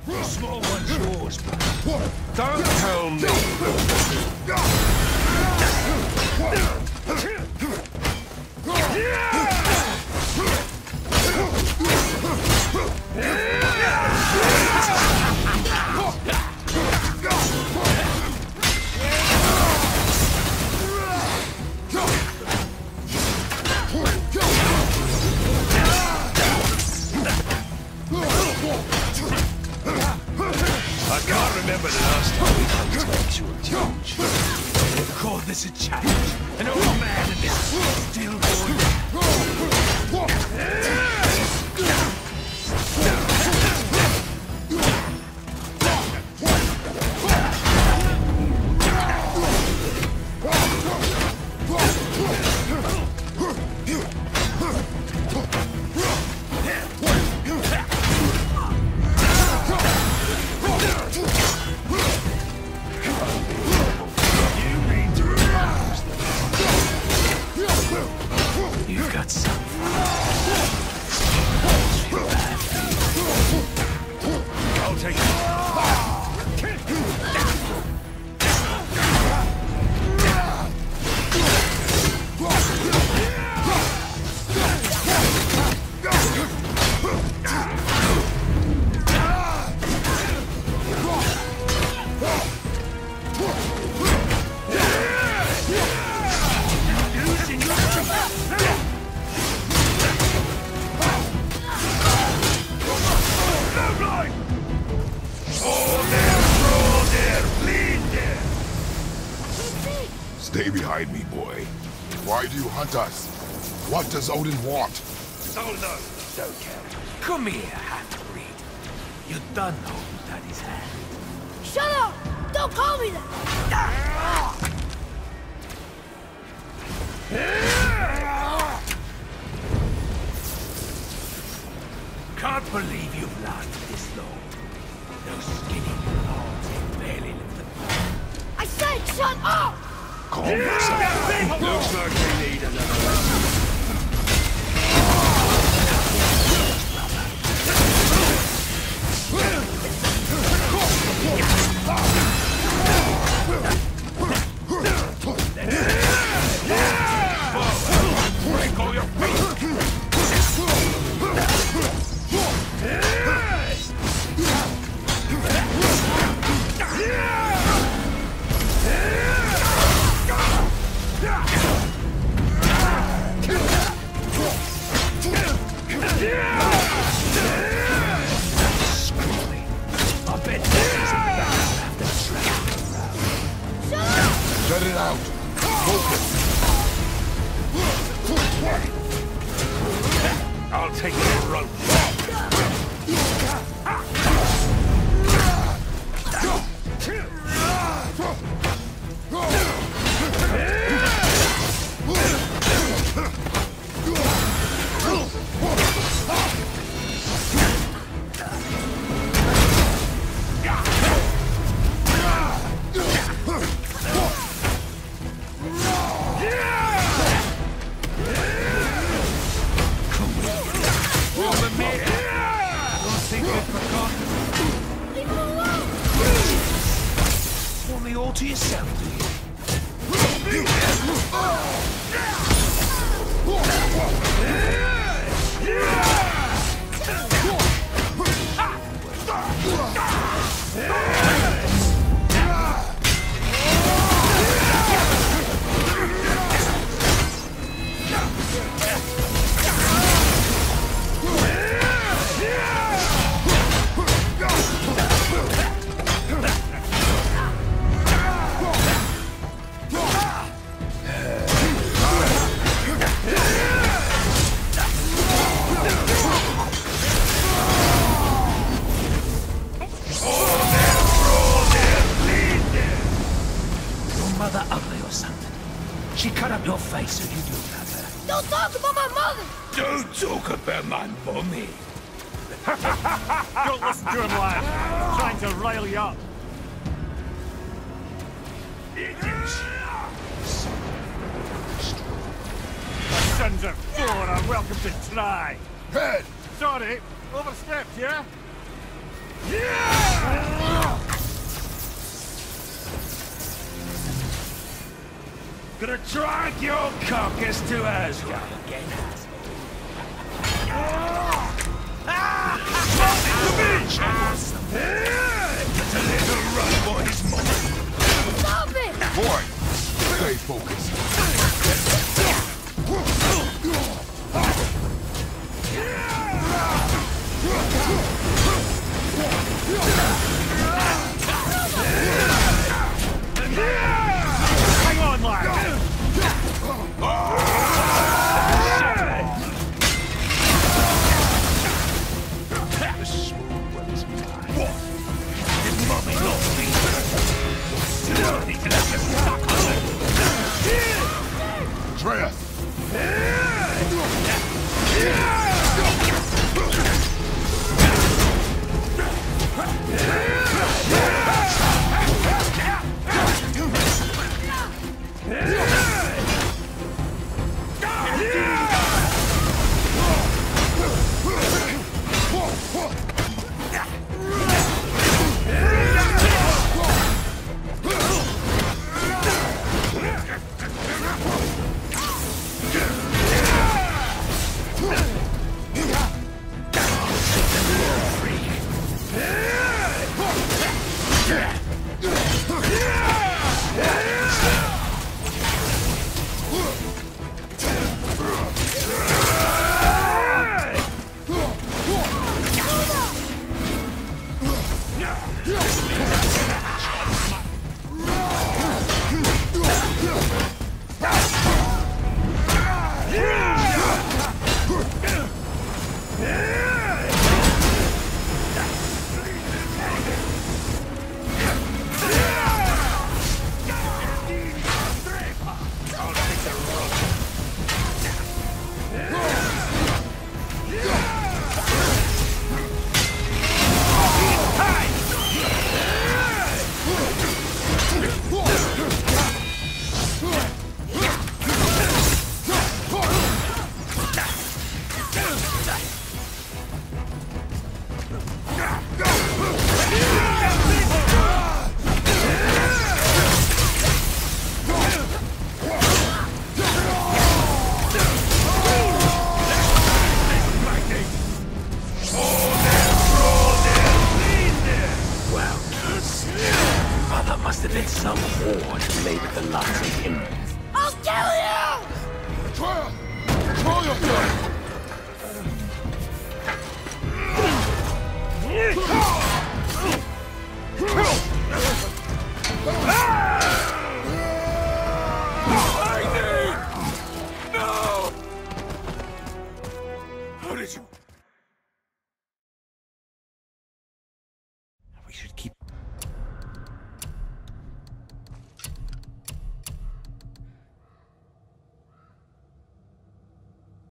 The small one's yours, but don't tell me. I can't remember the last time we come to actual challenge. Call this a challenge. An old man and this still going You've got some. I'll take it. Stay behind me, boy. Why do you hunt us? What does Odin want? Oh no, don't care. Come here, half-breed. You done know who's at his hand. Shut up! Don't call me that! Can't believe you've lasted this long. Those skinny arms ain't barely lifted. I said shut up! Calm yourself. Looks like we need another one. Break all your feet. Let it out. Focus. I'll take that rope. Want me all to yourself, do you? Mother ugly or something. She cut up your face so you do love her. Don't talk about my mother! Don't talk about my mommy. Don't listen to him, lad. Trying to rile you up. Sons of four are welcome to try. Head! Sorry, overstepped, yeah? Yeah! Gonna drag your carcass to Asgard again. That's a little run for his money. Stop it! Boy, stay focused. Hang on, lad! The smooth one is mine. What? His mummy lost me. Still need to let you suck on it. Atreus! Must have been some horde made with the likes of him. I'll kill you! Atreus! Control yourself! No! How did you... We should keep